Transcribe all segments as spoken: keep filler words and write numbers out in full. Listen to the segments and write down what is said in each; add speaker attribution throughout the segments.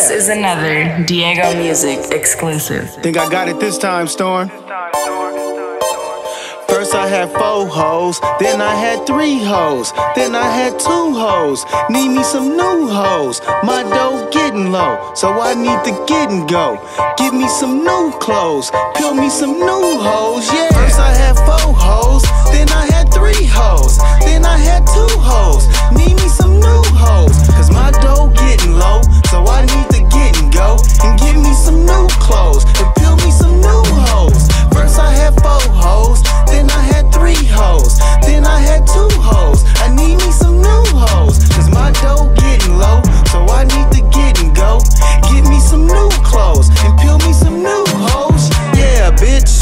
Speaker 1: This is another Diego Music exclusive.
Speaker 2: Think I got it this time, Storm. First I had four hoes, then I had three hoes, then I had two hoes. Need me some new hoes. My dough getting low, so I need to get and go. Give me some new clothes, peel me some new hoes, yeah. First I had four hoes, then I had three hoes, then I had two hoes. Need me some new hoes, cause my dough getting low, so I need to get and go. And give me some new clothes, and peel me some new hoes. First I had four hoes, then I had three hoes, then I had two hoes. I need me some new hoes, cause my dough getting low, so I need to get and go. Get me some new clothes, and peel me some new hoes. Yeah, bitch,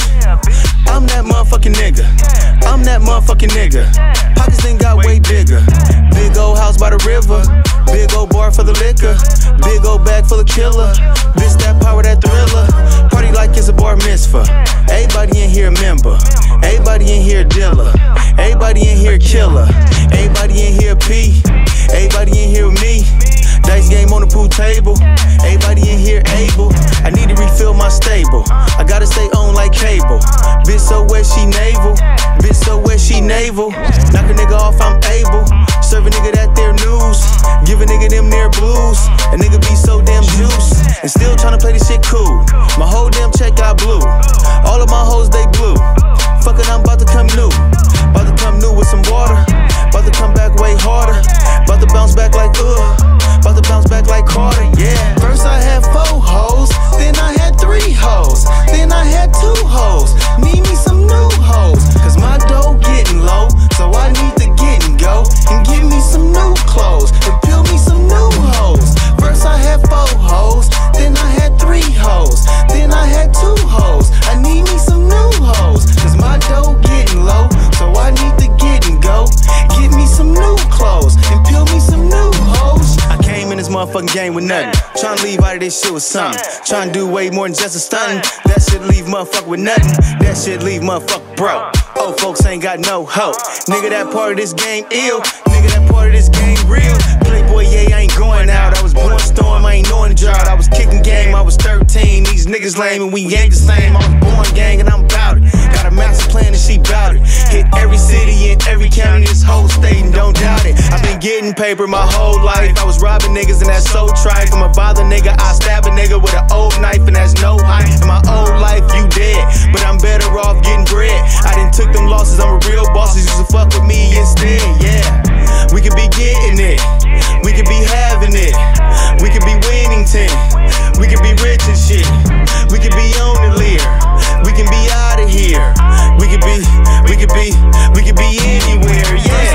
Speaker 2: I'm that motherfucking nigga. I'm that motherfucking nigga. Pockets then got way bigger. Big old house by the river, big old bar for the liquor, big old bag full of killer. Bitch, that power, that thriller. Party like it's a bar mitzvah. Everybody in here a member. Everybody in here a dealer. Everybody in here a killer. Everybody in here a P. Everybody in here with me. Dice game on the pool table. Everybody in here able. I need to refill my stable. I gotta stay on like cable. Bitch so wet she naval. Bitch so wet she naval. Knock a nigga off I'm able. Serve a nigga that their news. Give a nigga them their blues. A nigga be so damn juice. And still tryna play this shit cool. My whole damn check got blue. All of my hoes they blue. Fuck it, I'm about to come new. About to come new with some water. About to come back way harder. About to bounce back like ugh. About to bounce back like Carter, yeah. First I had four hoes, then I had three hoes, then I had two hoes. Need me some new hoes, cause my dough getting low, so I need to get and go. And give me some new clothes, and peel me some new hoes. First I had four hoes, then I had three hoes, then I had two hoes. I need me some new hoes, cause my dough getting low, so I need to get and go. Give me some new clothes, and peel me some new hoes. I came in this motherfucking game with nothing. Tryna leave out of this shit with something. Tryna do way more than just a stuntin'. That shit leave motherfucker with nothing. That shit leave motherfucker broke. Old folks ain't got no hope. Nigga, that part of this game ill. Nigga, that part of this game real. Playboy, yeah, I ain't going out. I was born storm, I ain't knowing the drought. I was kicking game, I was thirteen. These niggas lame and we ain't the same. I was born gang and I'm bout it. Got a master plan and she bout it. Hit every city and every county, this whole state and don't doubt it. I've been getting paper my whole life. I was robbing niggas and that's so trite. From a bother nigga, I stab a nigga with an old knife and that's no height. In my old life, you dead, but I'm better off getting bread. I done took them losses, I'm a real boss. Used to fuck with me instead, yeah. We could be getting it, we could be having it, we could be winning ten, we could be rich and shit, we could be on the leer, we can be out of here, we could be, we could be, we could be anywhere, yeah.